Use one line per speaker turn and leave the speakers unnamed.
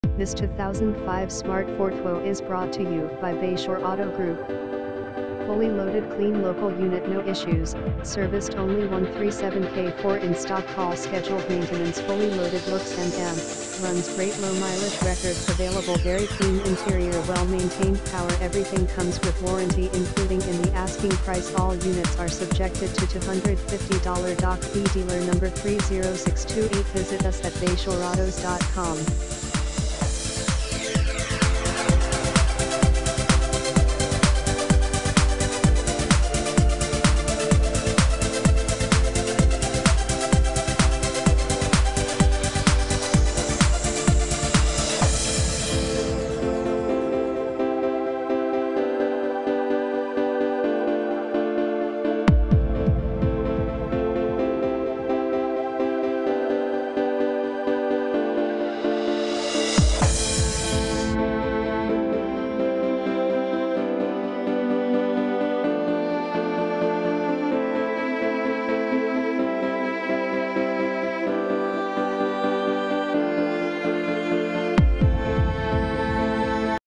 This 2005 Smart Fortwo is brought to you by Bayshore Auto Group. Fully loaded, clean local unit, no issues, serviced only 137K4 in stock, call scheduled maintenance, fully loaded, looks runs great, low mileage records, available, very clean interior, well maintained, power, everything comes with warranty including in the asking price. All units are subjected to $250 doc fee. Dealer number 30628. Visit us at bayshoreautos.com.